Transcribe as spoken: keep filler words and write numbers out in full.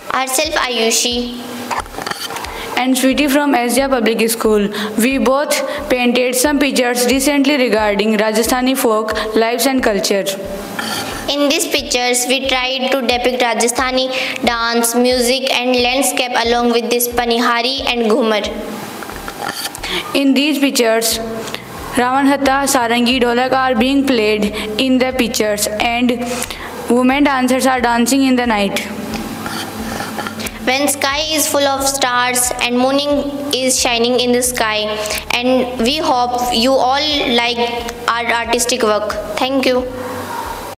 Ourself Ayushi. And Sweetie from Asia Public School. We both painted some pictures recently regarding Rajasthani folk lives and culture. In these pictures, we tried to depict Rajasthani dance, music and landscape along with this Panihari and Ghumar. In these pictures, Ravanhatta, Sarangi, Dholak are being played in the pictures and women dancers are dancing in the night. When sky is full of stars and morning is shining in the sky, and we hope you all like our artistic work. Thank you.